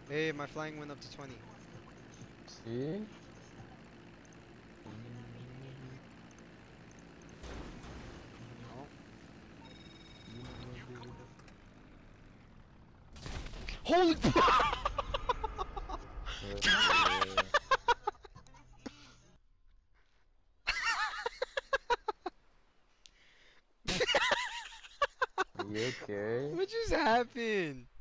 Hey, my flying went up to 20. See? Oh. Holy Let's see. Are you okay? What just happened?